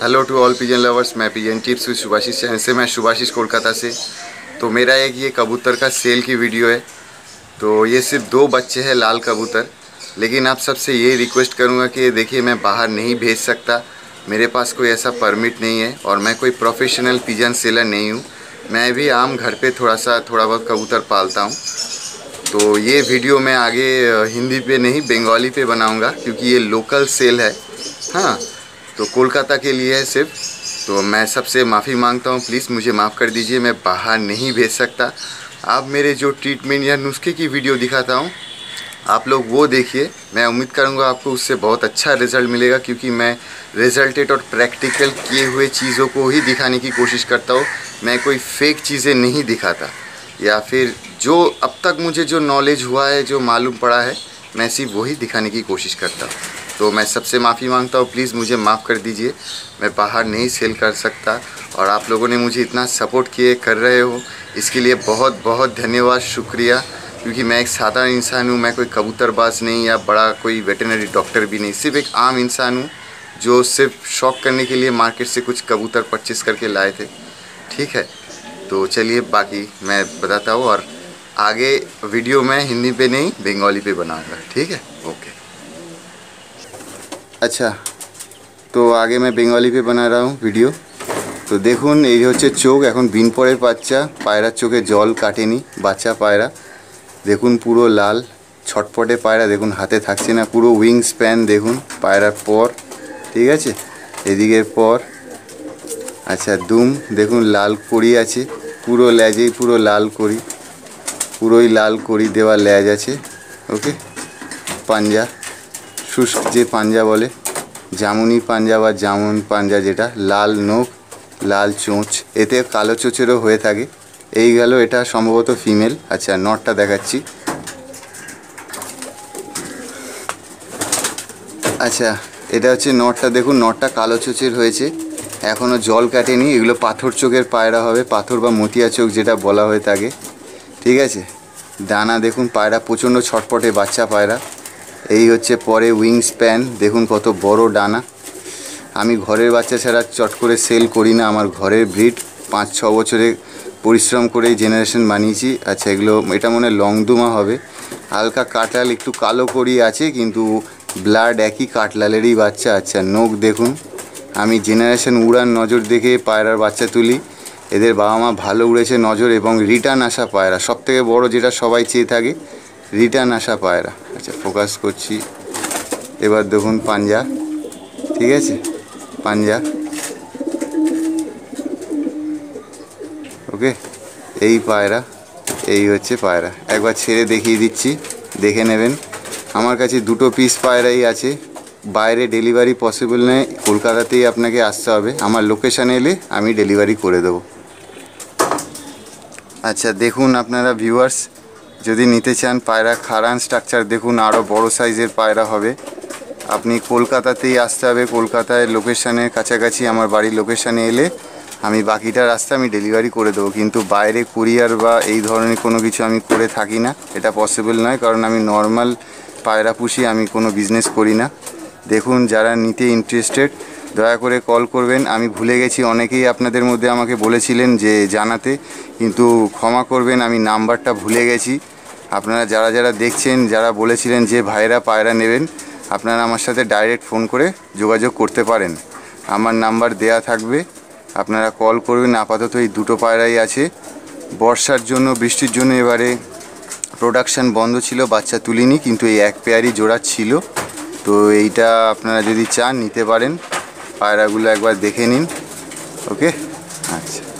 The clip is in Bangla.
Hello to all pigeon lovers, मैं pigeon tips with Shubhashish channel से। मैं शुभाशीष कोलकाता से। तो मेरा एक ये कबूतर का सेल की वीडियो है। तो ये सिर्फ 2 बच्चे हैं लाल कबूतर, लेकिन आप सबसे ये रिक्वेस्ट करूँगा कि देखिए, मैं बाहर नहीं भेज सकता, मेरे पास कोई ऐसा परमिट नहीं है और मैं कोई प्रोफेशनल पिजन सेलर नहीं हूँ। मैं भी आम घर पे थोड़ा बहुत कबूतर पालता हूँ। तो ये वीडियो मैं आगे हिंदी पे नहीं बंगाली पे बनाऊँगा, क्योंकि ये लोकल सेल है। हाँ, तो कोलकाता के लिए है सिर्फ। तो मैं सबसे माफ़ी मांगता हूँ, प्लीज़ मुझे माफ़ कर दीजिए, मैं बाहर नहीं भेज सकता। आप मेरे जो ट्रीटमेंट या नुस्खे की वीडियो दिखाता हूँ, आप लोग वो देखिए। मैं उम्मीद करूँगा आपको उससे बहुत अच्छा रिज़ल्ट मिलेगा, क्योंकि मैं रिजल्टेड और प्रैक्टिकल किए हुए चीज़ों को ही दिखाने की कोशिश करता हूँ। मैं कोई फेक चीज़ें नहीं दिखाता, या फिर जो अब तक मुझे जो नॉलेज हुआ है, जो मालूम पड़ा है, मैं सिर्फ वही दिखाने की कोशिश करता हूँ। तो मैं सबसे माफ़ी मांगता हूँ, प्लीज़ मुझे माफ़ कर दीजिए। मैं बाहर नहीं सेल कर सकता, और आप लोगों ने मुझे इतना सपोर्ट किए कर रहे हो, इसके लिए बहुत बहुत धन्यवाद, शुक्रिया। क्योंकि मैं एक साधारण इंसान हूँ, मैं कोई कबूतरबाज नहीं या बड़ा कोई वेटरनरी डॉक्टर भी नहीं, सिर्फ एक आम इंसान हूँ जो सिर्फ शौक करने के लिए मार्केट से कुछ कबूतर परचेस करके लाए थे। ठीक है, तो चलिए बाकी मैं बताता हूँ, और आगे वीडियो मैं हिंदी पे नहीं बंगाली पे बनाऊँगा। ठीक है, ओके। अच्छा, तो आगे मैं बेंगली पे बना रहा हूँ वीडियो। तो देखুন, এই হচ্ছে চোখ। এখন বিন পরের বাচ্চা, পায়রার চোখে জল কাটেনি, বাচ্চা পায়রা দেখুন পুরো লাল ছটপটে পায়রা। দেখুন হাতে থাকছে না, পুরো উইং স্প্যান দেখুন পায়রার পর। ঠিক আছে, এদিকে পর। আচ্ছা, দুম দেখুন লাল কড়ি আছে, পুরো লেজেই পুরো লাল কড়ি, পুরোই লাল কড়ি দেওয়া লেজ আছে। ওকে, পাঞ্জা শুষ্ক যে পাঞ্জা বলে, জামুনি পাঞ্জা বা জামুন পাঞ্জা, যেটা লাল নখ, লাল চোঁচ, এতে কালো চোচেরও হয়ে থাকে। এই গেল, এটা সম্ভবত ফিমেল। আচ্ছা, নটটা দেখাচ্ছি। আচ্ছা, এটা হচ্ছে নটটা। দেখুন নটটা কালো চোচের হয়েছে, এখনও জল কাটেনি। এগুলো পাথর চোখের পায়রা হবে, পাথর বা মতিয়া চোখ যেটা বলা হয়ে থাকে। ঠিক আছে, ডানা দেখুন, পায়রা প্রচণ্ড ছটপটে, বাচ্চা পায়রা। এই হচ্ছে পরে উইং স্প্যান, দেখুন কত বড় ডানা। আমি ঘরের বাচ্চা ছাড়া চট করে সেল করি না, আমার ঘরের ব্রিড 5-6 বছরে পরিশ্রম করে জেনারেশন বানিয়েছি। আচ্ছা, এগুলো এটা মনে হয় লংদুমা হবে, হালকা কাটলাল, একটু কালো করি আছে, কিন্তু ব্লাড একই কাটলালেরই বাচ্চা। আচ্ছা, নখ দেখুন। আমি জেনারেশন উড়ান নজর দেখে পায়রার বাচ্চা তুলি। এদের বাবা মা ভালো উড়েছে নজর, এবং রিটার্ন আসা পায়রা সবথেকে বড়, যেটা সবাই চেয়ে থাকে, রিটার্ন আসা পায়রা। আচ্ছা, ফোকাস করছি। এবার দেখুন পাঞ্জা। ঠিক আছে, পাঞ্জা। ওকে, এই পায়রা, এই হচ্ছে পায়রা। একবার ছেড়ে দেখিয়ে দিচ্ছি, দেখে নেবেন। আমার কাছে 2টো পিস পায়রাই আছে। বাইরে ডেলিভারি পসিবল নয়, কলকাতাতেই আপনাকে আসতে হবে। আমার লোকেশানে এলে আমি ডেলিভারি করে দেবো। আচ্ছা, দেখুন আপনারা ভিউয়ার্স, যদি নিতে চান পায়রা খাড়ান স্ট্রাকচার, দেখুন আরও বড় সাইজের পায়রা হবে। আপনি কলকাতাতেই আসতে হবে, কলকাতায় লোকেশানের কাছাকাছি আমার বাড়ির লোকেশানে এলে আমি বাকিটা রাস্তা আমি ডেলিভারি করে দেবো। কিন্তু বাইরে কুরিয়ার বা এই ধরনের কোনো কিছু আমি করে থাকি না, এটা পসিবল নয়, কারণ আমি নর্মাল পায়রা পুষি, আমি কোনো বিজনেস করি না। দেখুন, যারা নিতে ইন্টারেস্টেড দয়া করে কল করবেন। আমি ভুলে গেছি, অনেকেই আপনাদের মধ্যে আমাকে বলেছিলেন যে জানাতে, কিন্তু ক্ষমা করবেন, আমি নাম্বারটা ভুলে গেছি। আপনারা যারা যারা দেখছেন, যারা বলেছিলেন যে ভাইরা পায়রা নেবেন, আপনারা আমার সাথে ডাইরেক্ট ফোন করে যোগাযোগ করতে পারেন। আমার নাম্বার দেয়া থাকবে, আপনারা কল করবেন। আপাতত এই 2টো পায়রাই আছে। বর্ষার জন্য, বৃষ্টির জন্য এবারে প্রোডাকশান বন্ধ ছিল, বাচ্চা তুলিনি, কিন্তু এই এক পেয়ারই জোড়া ছিল। তো এইটা আপনারা যদি চান নিতে পারেন, পায়রাগুলো একবার দেখে নিন। ওকে, আচ্ছা।